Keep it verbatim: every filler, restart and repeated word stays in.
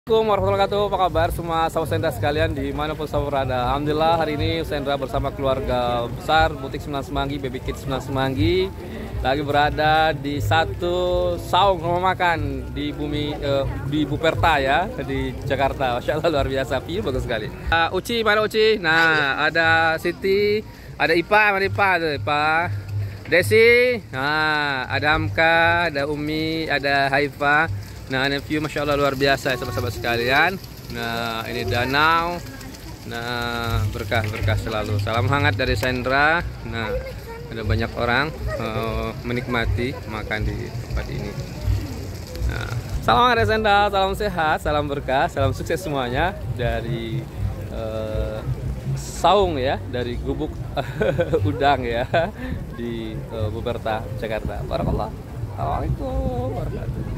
Assalamualaikum warahmatullahi wabarakatuh. Apa kabar semua sahabat Sendra sekalian dimanapun sahabat berada? Alhamdulillah hari ini Sendra bersama keluarga besar Butik Sembilan Semanggi, Baby Kids Sembilan Semanggi lagi berada di satu saung rumah makan di bumi eh, di Buperta ya, di Jakarta. Masya Allah luar biasa, view bagus sekali. Uh, Uci mana Uci? Nah ada Siti, ada Ipa, mana Ipa? Ada Ipa. Desi, nah ada Amka, ada Umi, ada Haifa. Nah ini view Masya Allah luar biasa ya sahabat-sahabat sekalian. Nah ini danau. Nah berkah-berkah selalu. Salam hangat dari Sendra. Nah ada banyak orang uh, menikmati makan di tempat ini. Nah, salam hangat dari Sendra, salam sehat, salam berkah, salam sukses semuanya dari uh, saung ya, dari gubuk udang ya di uh, Buperta, Jakarta. Barakallah. Assalamualaikum warahmatullahi wabarakatuh.